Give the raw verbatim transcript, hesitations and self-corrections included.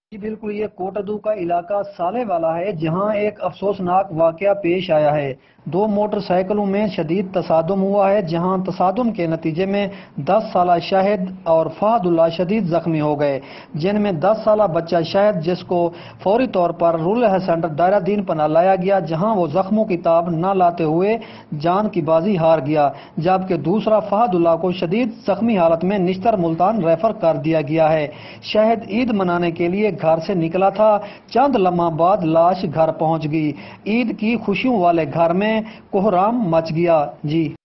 जी बिल्कुल, ये कोटद्दू का इलाका साले वाला है जहां एक अफसोसनाक वाकया पेश आया है। दो मोटरसाइकिलों में शदीद तसादुम हुआ है, जहां तसादुम के नतीजे में दस साला शाहिद और फहदुल्ला शदीद जख्मी हो गए, जिनमें दस साला बच्चा शाहिद, जिसको फौरी तौर पर रूरल हेल्थ सेंटर दायरा दीन पना लाया गया, जहां वो जख्मों की ताब न लाते हुए जान की बाजी हार गया, जबकि दूसरा फहदुल्ला को शदीद जख्मी हालत में निश्तर मुल्तान रेफर कर दिया गया है। शाहिद ईद मनाने के लिए घर से निकला था, चंद लम्हा बाद लाश घर पहुंच गई। ईद की खुशियों वाले घर में कोहराम मच गया। जी।